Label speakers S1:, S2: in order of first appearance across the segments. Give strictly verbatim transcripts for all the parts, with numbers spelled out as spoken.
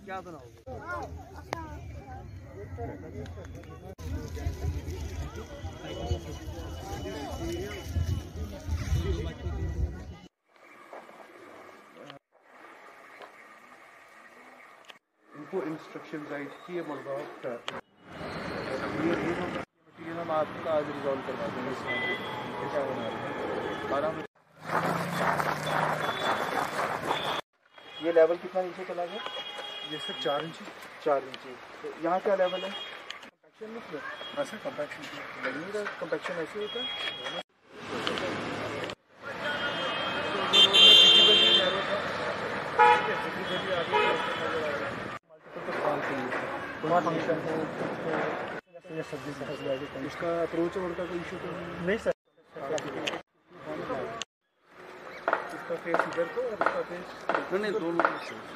S1: क्या बनाओगे? इनको इंस्ट्रक्शन गाइड किए मुड़गांव ये मटीरियल हम आपका आज रिजॉल्व करवा देंगे। इसमें क्या बना रहे हैं आराम। ये लेवल कितना नीचे चला गया? ये सर चार इंची चार इंची तो यहाँ क्या लेवल है? कंपैक्शन नहीं किया ऐसा कंपैक्शन नहीं रहा। कंपैक्शन ऐसे होता है। फंक्शन है उसका अप्रोच और का कोई इशू तो नहीं सर। इसका फेस इधर को और इसका फेस नहीं दोनों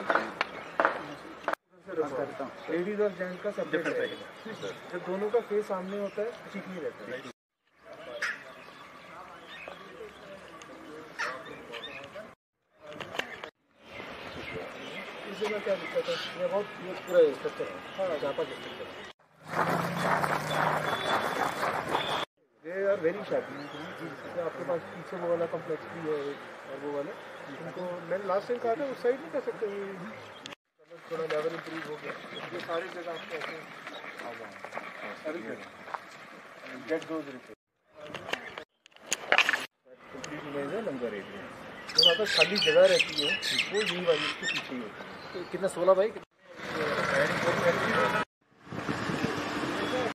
S1: करता हूँ। लेडीज और जेंट्स का सब डिफरेंट रहेगा। जब दोनों का फेस सामने होता है ठीक नहीं रहता है। इसमें क्या दिक्कत है? ये बहुत पूरा स्ट्रक्चर है। हाँ जापा स्ट्रक्चर ये यार वेरी शार्प। आपके पास पीछे वो वाला कॉम्प्लेक्स भी है और वो वाला उनको मैंने लास्ट टाइम कहा था उस साइड नहीं कर सकते। थोड़ा लेवल इम्प्रूव हो गया। ये सारी जगह आपको ऐसे get those report complete image है लंगर एरिया। तो वहाँ पर खाली जगह रहती है वो यही वाली इसके पीछे ही होती है। तो कितना सोलह बाई